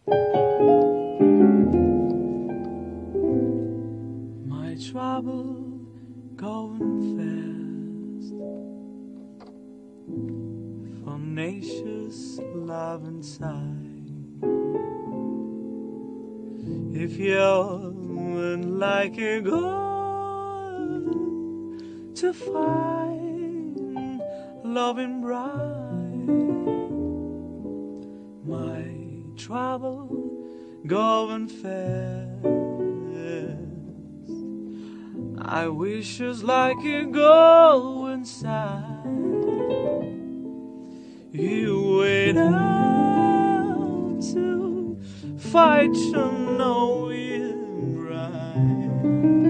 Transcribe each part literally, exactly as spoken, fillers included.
My trouble going fast for nature's love inside. If you would like a goal to find loving bright, my trouble going fast. I wish just like you go inside. You wait out to fight your knowing right.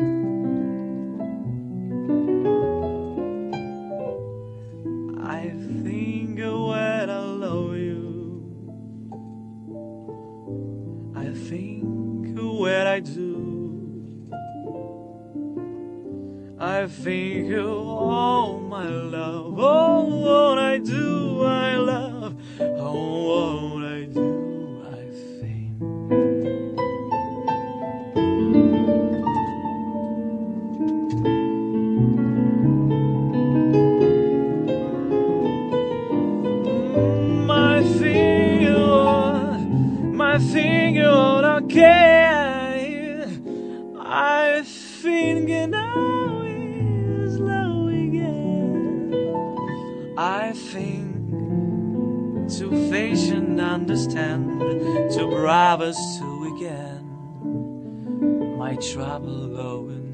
I think when I love you, I think when I do, I think of all my love, oh, what I do, I love, oh, what I do, I think. My finger, my finger, okay, I think now. I think to face and understand, to brave us to again, my trouble going